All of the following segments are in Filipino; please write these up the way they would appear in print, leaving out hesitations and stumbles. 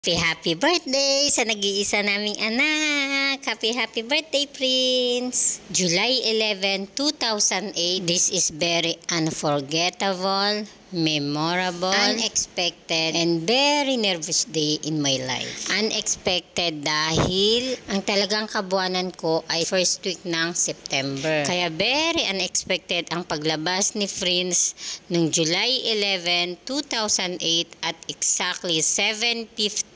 Happy birthday sa nag-iisa naming anak. Happy birthday, Prince. July 11, 2008. This is very unforgettable, memorable, unexpected, and very nervous day in my life. Unexpected dahil ang talagang kabuanan ko ay first week ng September. Kaya very unexpected ang paglabas ni Prince noong July 11, 2008 at exactly 7:50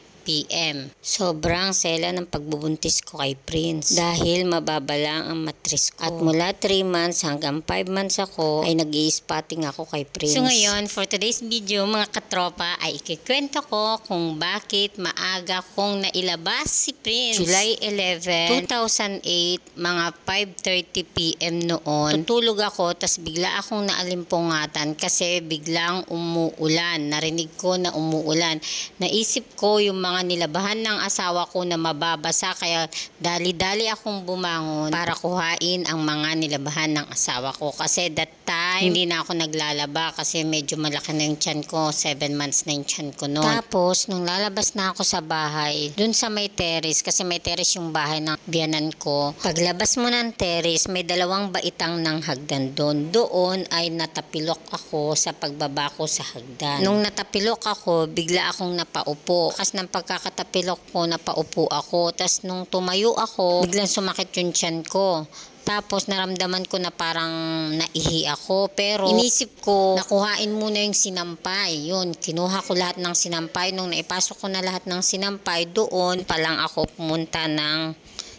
PM. Sobrang sela ng pagbubuntis ko kay Prince dahil mababa lang ang matris ko. At mula 3 months hanggang 5 months ako ay nag-i-spotting ako kay Prince. So ngayon, for today's video mga katropa ay ikikwento ko kung bakit maaga kong nailabas si Prince. July 11, 2008, mga 5:30 PM noon. Tutulog ako, tas bigla akong naalimpungatan kasi biglang umuulan. Narinig ko na umuulan. Naisip ko yung mga nilabahan ng asawa ko na mababasa, kaya dali-dali akong bumangon para kuhain ang mga nilabahan ng asawa ko. Kasi that time, hindi na ako naglalaba kasi medyo malaki na yung tiyan ko. 7 months na yung tiyan ko noon. Tapos, nung lalabas na ako sa bahay, dun sa may terrace, kasi may terrace yung bahay ng biyanan ko. Paglabas mo ng terrace, may 2 baitang ng hagdan doon. Doon ay natapilok ako sa pagbaba ko sa hagdan. Nung natapilok ako, bigla akong napaupo. Kasi ng pagkakatapilok ko, napaupo ako. Tapos nung tumayo ako, biglang sumakit yung tiyan ko. Tapos naramdaman ko na parang naihi ako, pero inisip ko nakuhain muna yung sinampay. Yun, kinuha ko lahat ng sinampay. Nung naipasok ko na lahat ng sinampay, doon pa lang ako pumunta ng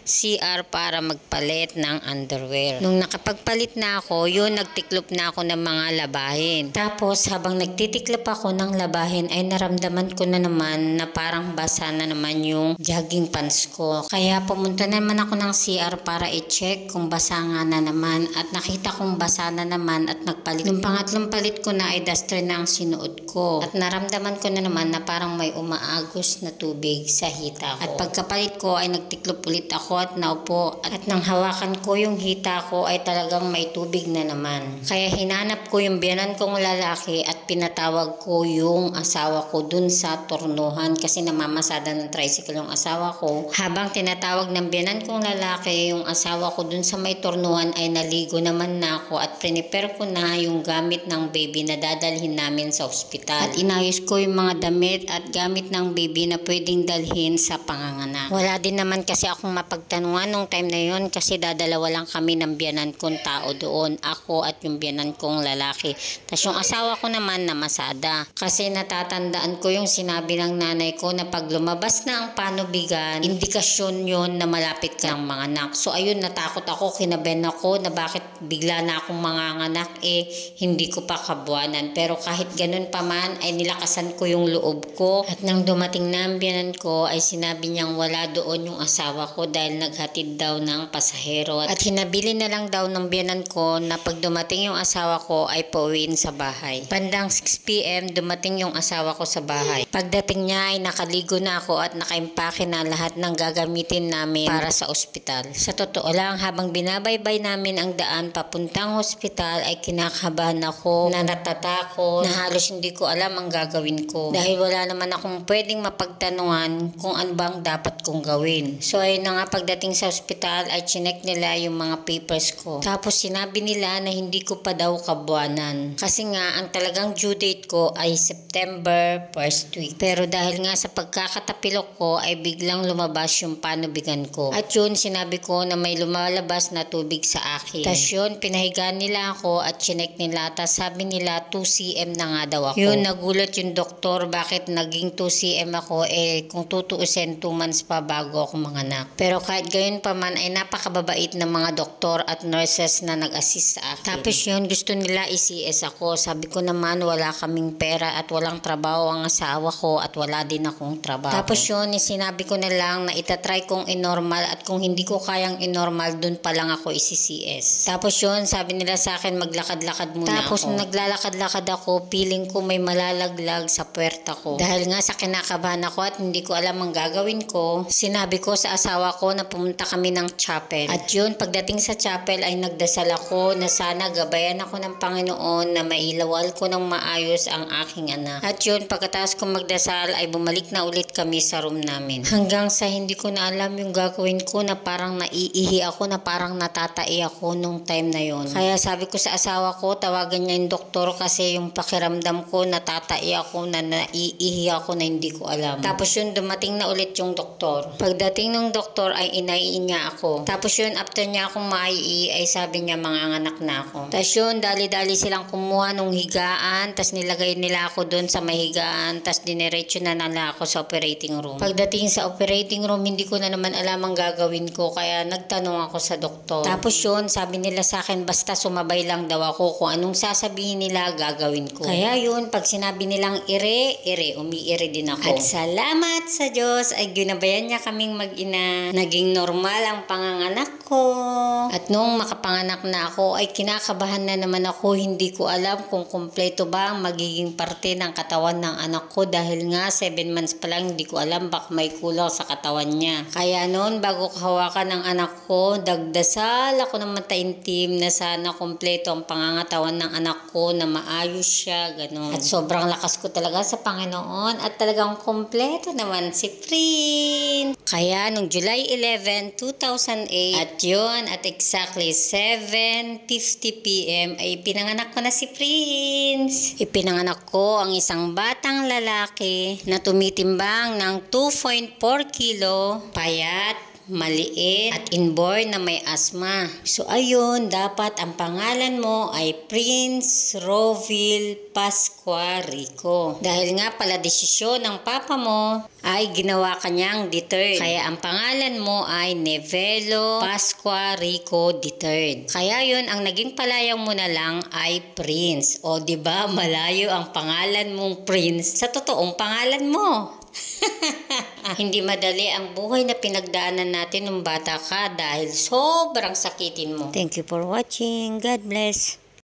CR para magpalit ng underwear. Nung nakapagpalit na ako, yun, nagtiklop na ako ng mga labahin. Tapos habang nagtitiklop ako ng labahin ay naramdaman ko na naman na parang basa na naman yung jogging pants ko. Kaya pumunta naman ako ng CR para i-check kung basa nga na naman, at nakita kong basa na naman at nagpalit. Nung pangatlong palit ko na ay duster na ang sinuot ko. At naramdaman ko na naman na parang may umaagos na tubig sa hita ko. At pagkapalit ko ay nagtiklop ulit ako at naupo, at nang hawakan ko yung hita ko ay talagang may tubig na naman. Kaya hinanap ko yung biyanan kong lalaki at pinatawag ko yung asawa ko dun sa turnuhan kasi namamasada ng tricycle yung asawa ko. Habang tinatawag ng biyanan kong lalaki yung asawa ko dun sa may turnuhan ay naligo naman na ako at prepare ko na yung gamit ng baby na dadalhin namin sa ospital. At inayos ko yung mga damit at gamit ng baby na pwedeng dalhin sa panganganak. Wala din naman kasi akong mapagtanungan nung time na yun kasi dadalawa lang kami ng biyanan kong tao doon. Ako at yung biyanan kong lalaki. Tapos yung asawa ko naman namasada. Kasi natatandaan ko yung sinabi ng nanay ko na pag lumabas na ang panubigan, indikasyon yun na malapit ka ng mga anak. So ayun, natakot ako, kinabahan ako na bakit bigla na akong manganganak, hindi ko pa kabuanan. Pero kahit ganun pa man ay nilakasan ko yung loob ko. At nang dumating na ang biyanan ko ay sinabi niyang wala doon yung asawa ko dahil naghatid daw ng pasahero, at hinabili na lang daw ng biyanan ko na pag dumating yung asawa ko ay pauwiin sa bahay. Bandang 6 PM dumating yung asawa ko sa bahay. Pagdating niya ay nakaligo na ako at nakaimpake na lahat ng gagamitin namin para sa ospital. Sa totoo lang, habang binabaybay namin ang daan papuntang ospital ay kinakabahan ako, na natatakot, na halos hindi ko alam ang gagawin ko dahil wala naman akong pwedeng mapagtanungan kung ano bang dapat kong gawin. So ayun na nga, pagdating sa ospital ay chinek nila yung mga papers ko. Tapos sinabi nila na hindi ko pa daw kabuanan. Kasi nga ang talagang due date ko ay September 1st week. Pero dahil nga sa pagkakatapilok ko ay biglang lumabas yung panubigan ko. At yun, sinabi ko na may lumalabas na tubig sa akin. Tapos yun, pinahigaan nila ako at chinek nila. Tapos sabi nila 2 cm na nga daw ako. Yun, nagulat yung doktor bakit naging 2 cm ako, kung tutuusin 2 months pa bago ako manganak. Pero kahit gayon pa man ay napakababait ng mga doktor at nurses na nag-assist sa akin. Tapos yun, gusto nila i-CS ako. Sabi ko naman wala kaming pera at walang trabaho ang asawa ko at wala din akong trabaho. Tapos yun, sinabi ko na lang na itatry kong inormal at kung hindi ko kayang inormal, dun pa lang ako isi-CS. Tapos yun, sabi nila sa akin maglakad-lakad muna ako. Tapos naglalakad-lakad ako, feeling ko may malalaglag sa puwerta ko. Dahil nga sa kinakabahan ako at hindi ko alam ang gagawin ko, sinabi ko sa asawa ko na pumunta kami ng chapel. At yun, pagdating sa chapel ay nagdasal ako na sana gabayan ako ng Panginoon na mailawal ko ng maayos ang aking anak. At yun, pagkatapos kong magdasal ay bumalik na ulit kami sa room namin. Hanggang sa hindi ko na alam yung gagawin ko, na parang naiihi ako, na parang natatai ako nung time na yun. Kaya sabi ko sa asawa ko, tawagan niya yung doktor kasi yung pakiramdam ko, natatai ako, na naiihi ako na hindi ko alam. Tapos yun, dumating na ulit yung doktor. Pagdating ng doktor ay inaiin niya ako. Tapos yun, after niya akong maii ay sabi niya manganganak na ako. Tapos yun, dali-dali silang kumuha nung higaan, tapos nilagay nila ako doon sa mahigaan, tapos diniretso na nila ako sa operating room. Pagdating sa operating room, hindi ko na naman alam ang gagawin ko, kaya nagtanong ako sa doktor. Tapos yun, sabi nila sa akin, basta sumabay lang daw ako, kung anong sasabihin nila, gagawin ko. Kaya yun, pag sinabi nilang ire, umiire din ako. At salamat sa Diyos ay ginabayan niya kaming mag-ina. Naging normal ang panganganak ko. At nung makapanganak na ako ay kinakabahan na naman ako. Hindi ko alam kung kumpleto ba ang magiging parte ng katawan ng anak ko, dahil nga 7 months pa lang, hindi ko alam baka may kulang sa katawan niya. Kaya noon, bago kahawakan ng anak ko, dagdasal ako ng mataimtim na sana kumpleto ang pangangatawan ng anak ko, na maayos siya, ganun. At sobrang lakas ko talaga sa Panginoon at talagang kumpleto naman si Prince. Kaya nung July 11, 2008, at yun, at exactly 7:50 p.m. ay pinanganak ko na si Prince. Ipinanganak ko ang isang batang lalaki na tumitimbang ng 2.4 kilo, payat, maliit, at inborn na may asthma. So ayun, dapat ang pangalan mo ay Prince Rovil Pascua Rico. Dahil nga pala desisyon ng papa mo ay ginawa kanyang D3. Kaya ang pangalan mo ay Nevelo Pascua Rico D3. Kaya yun, ang naging palayang mo na lang ay Prince. O diba, malayo ang pangalan mong Prince sa totoong pangalan mo. Hindi madali ang buhay na pinagdaanan natin nung bata ka dahil sobrang sakitin mo. Thank you for watching. God bless.